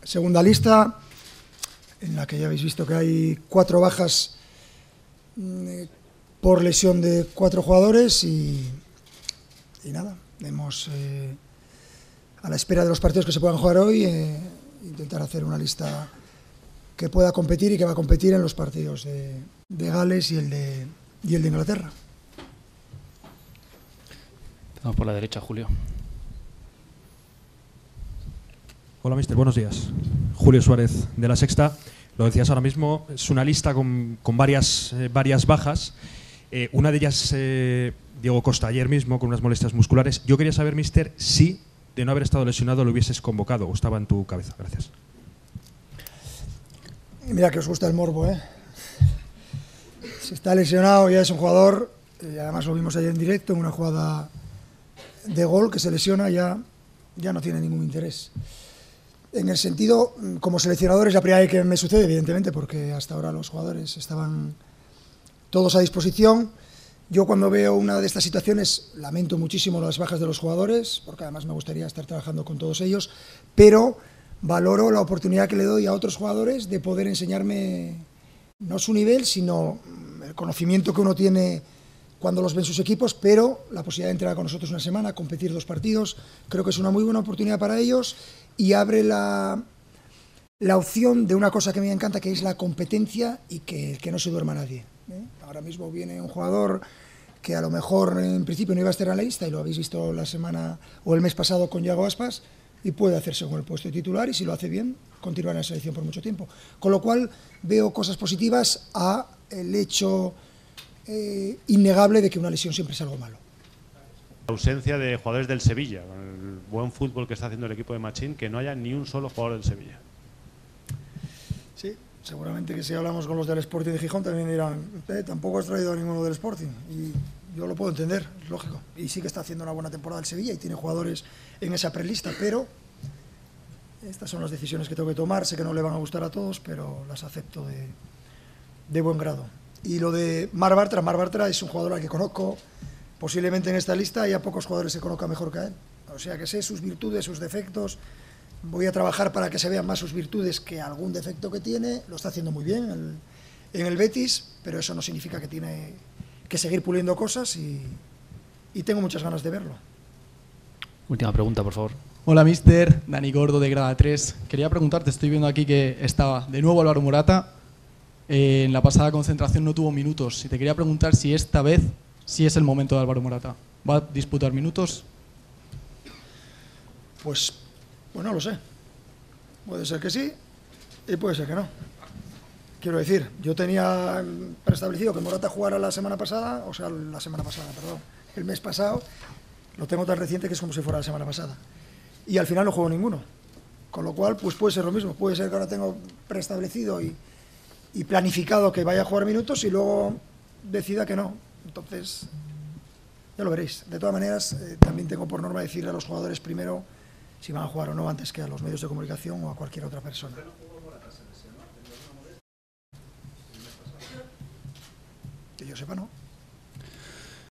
segunda lista, en la que ya habéis visto que hay 4 bajas por lesión de 4 jugadores y nada, hemos a la espera de los partidos que se puedan jugar hoy, intentar hacer una lista que pueda competir y que va a competir en los partidos de Gales y el de Inglaterra. Vamos por la derecha, Julio. Hola, mister, buenos días. Julio Suárez, de La Sexta. Lo decías ahora mismo, es una lista con varias bajas. Una de ellas, Diego Costa, ayer mismo, con unas molestias musculares. Yo quería saber, mister, si de no haber estado lesionado lo hubieses convocado o estaba en tu cabeza. Gracias. Mira que os gusta el morbo, ¿eh? Si está lesionado ya es un jugador, además lo vimos ayer en directo, en una jugada de gol que se lesiona, ya no tiene ningún interés. En el sentido, como seleccionador es la primera vez que me sucede, evidentemente, porque hasta ahora los jugadores estaban todos a disposición. Yo cuando veo una de estas situaciones lamento muchísimo las bajas de los jugadores, porque además me gustaría estar trabajando con todos ellos, pero valoro la oportunidad que le doy a otros jugadores de poder enseñarme no su nivel, sino el conocimiento que uno tiene cuando los ven sus equipos, pero la posibilidad de entrar con nosotros una semana, competir 2 partidos, creo que es una muy buena oportunidad para ellos y abre la opción de una cosa que me encanta, que es la competencia y que no se duerma nadie, ¿eh? Ahora mismo viene un jugador que a lo mejor en principio no iba a estar en la lista y lo habéis visto la semana o el mes pasado con Yago Aspas y puede hacerse con el puesto de titular y si lo hace bien continuar en la selección por mucho tiempo. Con lo cual veo cosas positivas a el hecho innegable de que una lesión siempre es algo malo. La ausencia de jugadores del Sevilla, con el buen fútbol que está haciendo el equipo de Machín, que no haya ni un solo jugador del Sevilla. Sí, seguramente que si hablamos con los del Sporting de Gijón también dirán, tampoco has traído a ninguno del Sporting, y yo lo puedo entender, es lógico, y sí que está haciendo una buena temporada el Sevilla y tiene jugadores en esa prelista, pero estas son las decisiones que tengo que tomar, sé que no le van a gustar a todos, pero las acepto de buen grado. Y lo de Marc Bartra es un jugador al que conozco, posiblemente en esta lista haya pocos jugadores que conozca mejor que a él, o sea que sé sus virtudes, sus defectos. Voy a trabajar para que se vean más sus virtudes que algún defecto que tiene. Lo está haciendo muy bien en el Betis, pero eso no significa que tiene que seguir puliendo cosas y tengo muchas ganas de verlo. Última pregunta, por favor. Hola, mister. Dani Gordo, de Grada 3. Quería preguntarte, estoy viendo aquí que estaba de nuevo Álvaro Morata. En la pasada concentración no tuvo minutos. Y te quería preguntar si esta vez sí es el momento de Álvaro Morata. ¿Va a disputar minutos? Pues no lo sé. Puede ser que sí y puede ser que no. Quiero decir, yo tenía preestablecido que Morata jugara la semana pasada, el mes pasado. Lo tengo tan reciente que es como si fuera la semana pasada. Y al final no juego ninguno. Con lo cual, pues puede ser lo mismo. Puede ser que ahora tengo preestablecido y planificado que vaya a jugar minutos y luego decida que no. Entonces, ya lo veréis. De todas maneras, también tengo por norma decirle a los jugadores primero si van a jugar o no antes que a los medios de comunicación o a cualquier otra persona. Que yo sepa, no.